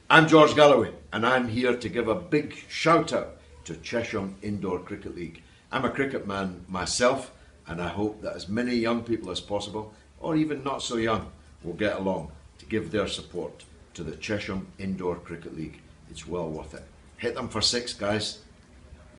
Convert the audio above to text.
I'm George Galloway, and I'm here to give a big shout out to Chesham Indoor Cricket League. I'm a cricket man myself, and I hope that as many young people as possible, or even not so young, will get along to give their support to the Chesham Indoor Cricket League. It's well worth it. Hit them for six, guys.